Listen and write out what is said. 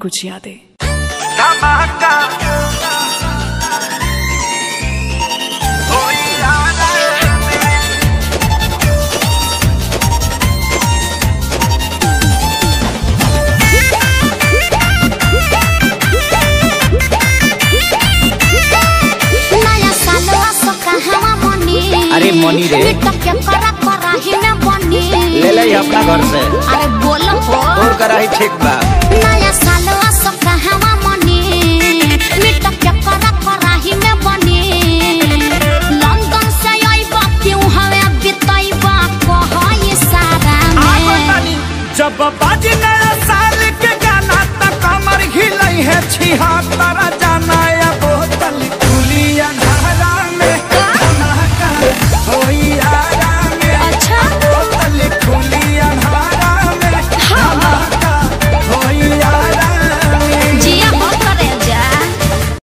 कुछ यादें। धमाका अरे मनी रे ले ले अपना घर से। अरे बोलो और कराही ठीक बा। नया साल असो कहवा मनी मिट के कराही में बनी लंदन से आइबा क्यों हवे बिताइबा कहई सारा में जब बाजी नया साल के गाना तक कमर हिलई है 76 जाना